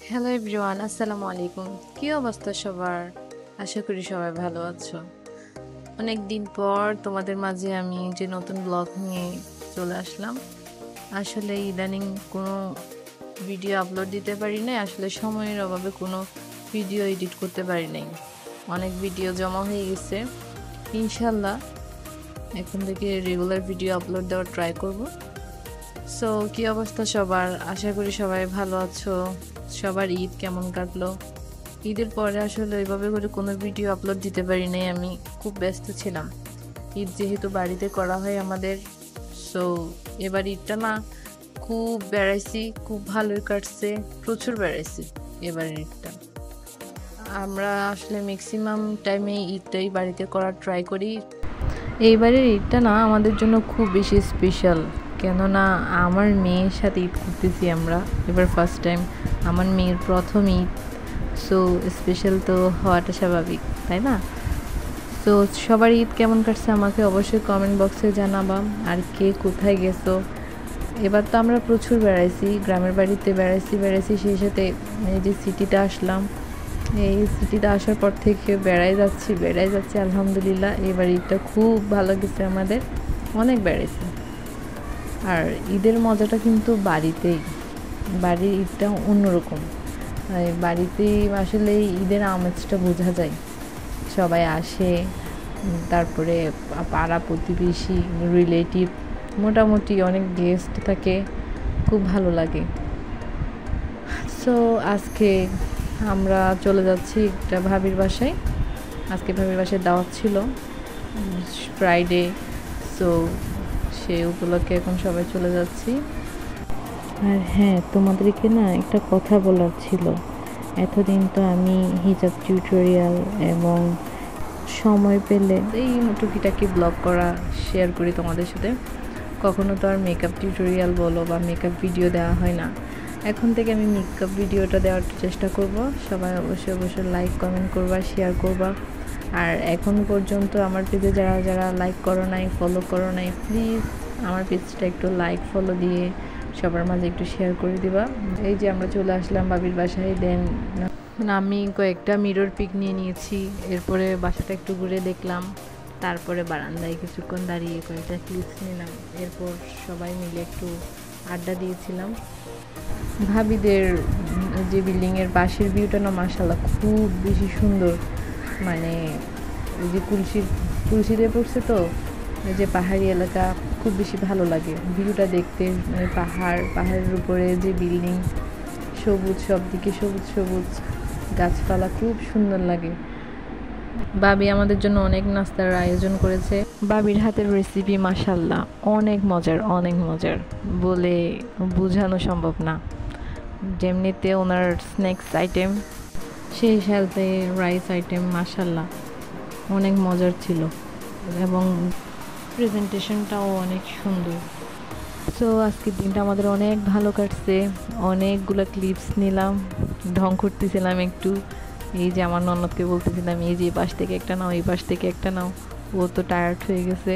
Hello everyone, আসসালামু আলাইকুম। কি অবস্থা সবার? আশা করি সবাই ভালো আছো। অনেক দিন পর তোমাদের মাঝে আমি যে নতুন ব্লগ নিয়ে চলে আসলাম। আসলে ইদানিং কোনো ভিডিও আপলোড দিতে পারি নাই, আসলে সময়ের অভাবে কোনো ভিডিও এডিট করতে পারি নাই। অনেক ভিডিও জমা হয়ে গেছে। ইনশাল্লাহ এখন থেকে রেগুলার ভিডিও আপলোড দেওয়ার ট্রাই করব। সো কি অবস্থা সবার? আশা করি সবাই ভালো আছো। সবার ঈদ কেমন কাটলো? ঈদের পরে আসলে ওইভাবে করে কোনো ভিডিও আপলোড দিতে পারি নাই, আমি খুব ব্যস্ত ছিলাম। ঈদ যেহেতু বাড়িতে করা হয় আমাদের, সো এবার ঈদটা না খুব বেড়াইছি, খুব ভালোই কাটছে, প্রচুর বেড়াইছি এবার ঈদটা। আমরা আসলে ম্যাক্সিমাম টাইমে ঈদটাই বাড়িতে করার ট্রাই করি। এইবারের ঈদটা না আমাদের জন্য খুব বেশি স্পেশাল, কেননা আমার মেয়ের সাথে ঈদ করতেছি আমরা। এবার ফার্স্ট টাইম আমার মেয়ের প্রথম ঈদ, সো স্পেশাল তো হওয়াটা স্বাভাবিক, তাই না? সো সবার ঈদ কেমন কাটছে আমাকে অবশ্যই কমেন্ট বক্সে জানাবা। আর কে কোথায় গেছো? এবার তো আমরা প্রচুর বেড়াইছি, গ্রামের বাড়িতে বেড়াইছি, সেই সাথে এই যে সিটিতে আসলাম। এই সিটিতে আসার পর থেকে বেড়াই যাচ্ছি আলহামদুলিল্লাহ। এবার ঈদটা খুব ভালো গেছে আমাদের, অনেক বেড়াইছি। আর ঈদের মজাটা কিন্তু বাড়িতেই, বাড়ির ঈদটা অন্যরকম। বাড়িতেই আসলে ঈদের আমেজটা বোঝা যায়। সবাই আসে, তারপরে পাড়া প্রতিবেশী, রিলেটিভ, মোটামুটি অনেক গেস্ট থাকে, খুব ভালো লাগে। সো আজকে আমরা চলে যাচ্ছি একটা ভাবির বাসায়। আজকে ভাবির বাসায় দাওয়াত ছিল, ফ্রাইডে। সো সে উপলক্ষে এখন সবাই চলে যাচ্ছি। আর হ্যাঁ, তোমাদেরকে না একটা কথা বলার ছিল। এতদিন তো আমি হিজাব টিউটোরিয়াল এবং সময় পেলে এই টুকিটাকি ব্লগ করা শেয়ার করি তোমাদের সাথে। কখনো তো আর মেকআপ টিউটোরিয়াল বলো বা মেকআপ ভিডিও দেওয়া হয় না। এখন থেকে আমি মেকআপ ভিডিওটা দেওয়ার চেষ্টা করব। সবাই অবশ্যই লাইক কমেন্ট করবা, শেয়ার করবা। আর এখন পর্যন্ত আমার পেজে যারা যারা লাইক করো নাই, ফলো করো নাই, প্লিজ আমার পেজটা একটু লাইক ফলো দিয়ে সবার মাঝে একটু শেয়ার করে দিবা। এই যে আমরা চলে আসলাম বাবির বাসায়। দেন আমি কয়েকটা মিরর পিক নিয়ে নিয়েছি, এরপরে বাসাটা একটু ঘুরে দেখলাম, তারপরে বারান্দায় কিছুক্ষণ দাঁড়িয়ে কয়েকটা ক্লিপস নিলাম, এরপর সবাই মিলে একটু আড্ডা দিয়েছিলাম। ভাবিদের যে বিল্ডিংয়ের পাশের ভিউটা না মাশাআল্লাহ খুব বেশি সুন্দর। মানে ওই যে তুলসীতে পড়ছে তো, ওই যে পাহাড়ি এলাকা, খুব বেশি ভালো লাগে ভিউটা দেখতে। মানে পাহাড়ের উপরে যে বিল্ডিং, সবুজ, সব দিকে সবুজ গাছপালা, খুব সুন্দর লাগে। বাবি আমাদের জন্য অনেক নাস্তার আয়োজন করেছে। বাবির হাতের রেসিপি মাশাআল্লাহ অনেক মজার, বলে বোঝানো সম্ভব না। যেমনিতে ওনার স্ন্যাক্স আইটেম, সেই সাথে রাইস আইটেম মাশাআল্লাহ অনেক মজার ছিল এবং প্রেজেন্টেশনটাও অনেক সুন্দর। সো আজকের দিনটা আমাদের অনেক ভালো কাটছে। অনেকগুলো ক্লিপস নিলাম, ঢং করতেছিলাম একটু। এই যে আমার ননদকে বলতেছিলাম, এই যে পাশ থেকে একটা নাও, এই পাশ থেকে একটা নাও। ও তো টায়ার্ড হয়ে গেছে।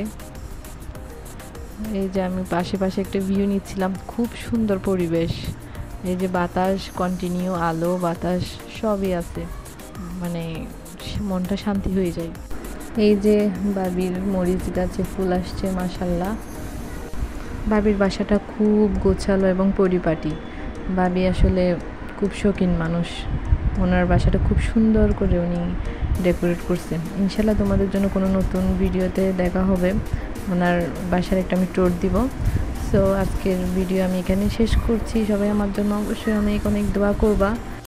এই যে আমি পাশে একটা ভিউ নিচ্ছিলাম, খুব সুন্দর পরিবেশ। এই যে বাতাস কন্টিনিউ, আলো বাতাস সবই আছে, মানে মনটা শান্তি হয়ে যায়। এই যে বাবির মরিচ গাছে ফুল আসছে মাশাআল্লাহ। বাবির বাসাটা খুব গোছালো এবং পরিপাটি। বাবি আসলে খুব শৌখিন মানুষ, ওনার বাসাটা খুব সুন্দর করে উনি ডেকোরেট করছেন। ইনশাল্লাহ তোমাদের জন্য কোনো নতুন ভিডিওতে দেখা হবে, ওনার বাসার একটা আমি ট্যুর দিব। সো আজকের ভিডিও আমি এখানে শেষ করছি। সবাই আমার জন্য অবশ্যই অনেক দোয়া করবা।